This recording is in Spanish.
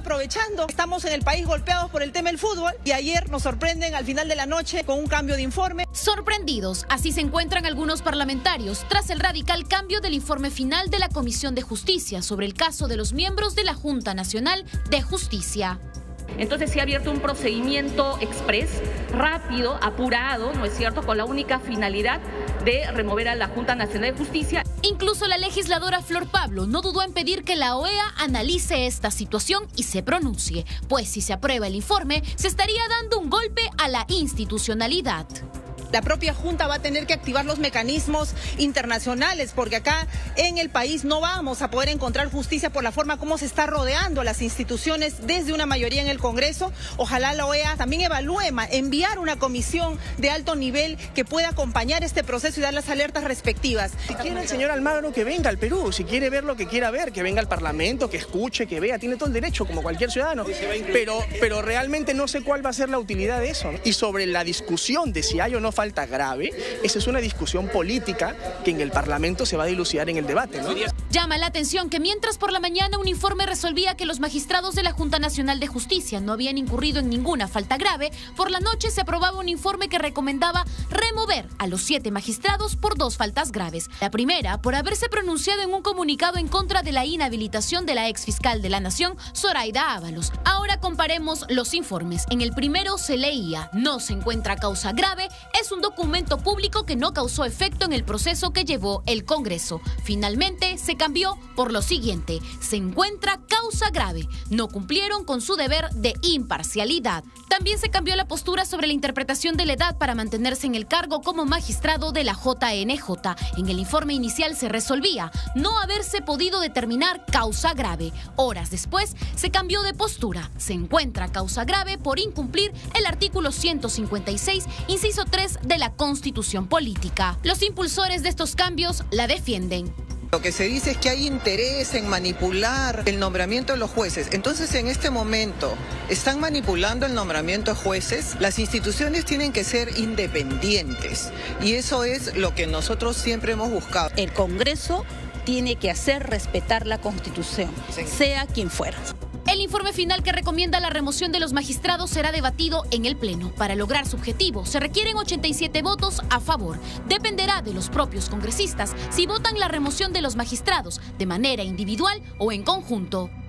aprovechando. Estamos en el país golpeados por el tema del fútbol y ayer nos sorprenden al final de la noche con un cambio de informe. Sorprendidos, así se encuentran algunos parlamentarios tras el radical cambio del informe final de la Comisión de Justicia sobre el caso de los miembros de la Junta Nacional de Justicia. Entonces se ha abierto un procedimiento express, rápido, apurado, ¿no es cierto?, con la única finalidad de remover a la Junta Nacional de Justicia. Incluso la legisladora Flor Pablo no dudó en pedir que la OEA analice esta situación y se pronuncie, pues si se aprueba el informe, se estaría dando un golpe a la institucionalidad. La propia Junta va a tener que activar los mecanismos internacionales porque acá en el país no vamos a poder encontrar justicia por la forma como se está rodeando las instituciones desde una mayoría en el Congreso. Ojalá la OEA también evalúe enviar una comisión de alto nivel que pueda acompañar este proceso y dar las alertas respectivas. Si quiere el señor Almagro que venga al Perú, si quiere ver lo que quiera ver, que venga al Parlamento, que escuche, que vea, tiene todo el derecho como cualquier ciudadano. Pero realmente no sé cuál va a ser la utilidad de eso, ¿no? Y sobre la discusión de si hay o no falta grave, esa es una discusión política que en el Parlamento se va a dilucidar en el debate, ¿no? Llama la atención que mientras por la mañana un informe resolvía que los magistrados de la Junta Nacional de Justicia no habían incurrido en ninguna falta grave, por la noche se aprobaba un informe que recomendaba remover a los 7 magistrados por 2 faltas graves. La primera, por haberse pronunciado en un comunicado en contra de la inhabilitación de la exfiscal de la Nación, Zoraida Ábalos. Ahora comparemos los informes. En el primero se leía: no se encuentra causa grave, es un documento público que no causó efecto en el proceso que llevó el Congreso. Finalmente se cambió por lo siguiente: se encuentra causa grave, no cumplieron con su deber de imparcialidad. También se cambió la postura sobre la interpretación de la edad para mantenerse en el cargo como magistrado de la JNJ. En el informe inicial se resolvía no haberse podido determinar causa grave. Horas después se cambió de postura: se encuentra causa grave por incumplir el artículo 156, inciso 3 de la Constitución Política. Los impulsores de estos cambios la defienden. Lo que se dice es que hay interés en manipular el nombramiento de los jueces. Entonces, en este momento, están manipulando el nombramiento de jueces. Las instituciones tienen que ser independientes y eso es lo que nosotros siempre hemos buscado. El Congreso tiene que hacer respetar la Constitución, sea quien fuera. El informe final que recomienda la remoción de los magistrados será debatido en el Pleno. Para lograr su objetivo se requieren 87 votos a favor. Dependerá de los propios congresistas si votan la remoción de los magistrados de manera individual o en conjunto.